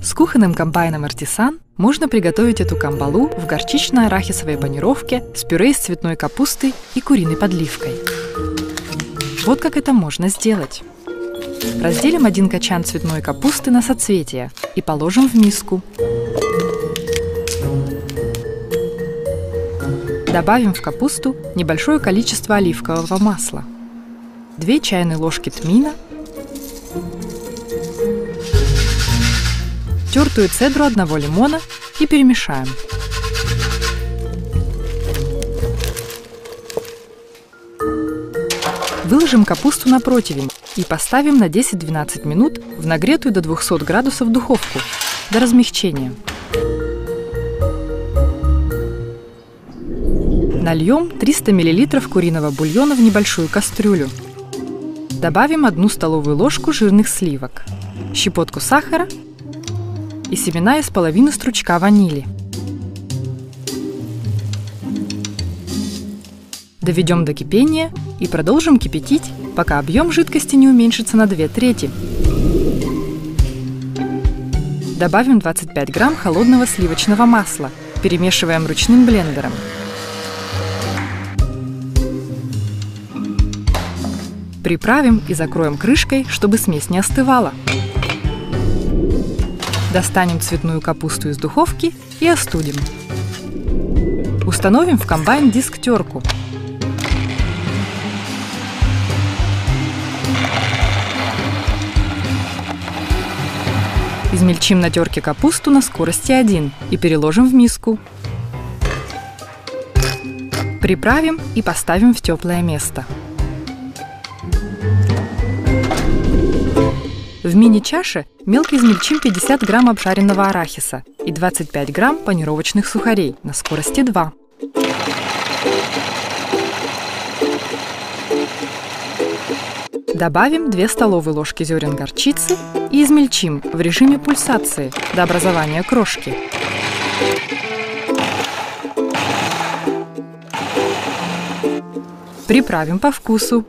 С кухонным комбайном «Артисан» можно приготовить эту камбалу в горчично-арахисовой панировке с пюре из цветной капусты и куриной подливкой. Вот как это можно сделать. Разделим 1 качан цветной капусты на соцветия и положим в миску. Добавим в капусту небольшое количество оливкового масла, 2 чайные ложки тмина, тертую цедру 1 лимона и перемешаем. Выложим капусту на противень и поставим на 10-12 минут в нагретую до 200 градусов духовку до размягчения. Нальем 300 мл куриного бульона в небольшую кастрюлю. Добавим 1 столовую ложку жирных сливок, щепотку сахара и семена из половины стручка ванили. Доведем до кипения и продолжим кипятить, пока объем жидкости не уменьшится на 2/3. Добавим 25 грамм холодного сливочного масла, перемешиваем ручным блендером. Приправим и закроем крышкой, чтобы смесь не остывала. Достанем цветную капусту из духовки и остудим. Установим в комбайн диск-терку. Измельчим на терке капусту на скорости 1 и переложим в миску. Приправим и поставим в теплое место. В мини-чаше мелко измельчим 50 грамм обжаренного арахиса и 25 грамм панировочных сухарей на скорости 2. Добавим 2 столовые ложки зерен горчицы и измельчим в режиме пульсации до образования крошки. Приправим по вкусу.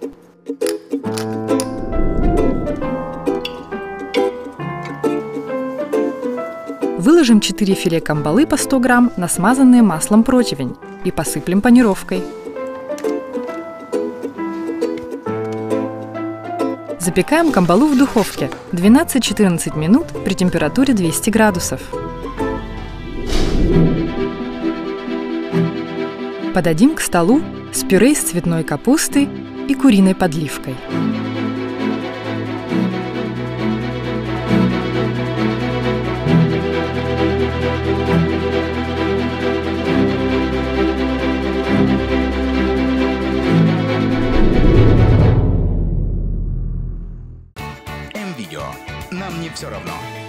Выложим 4 филе камбалы по 100 грамм на смазанный маслом противень и посыплем панировкой. Запекаем камбалу в духовке 12-14 минут при температуре 200 градусов. Подадим к столу с пюре из цветной капусты и куриной подливкой. М-видео. Нам не все равно.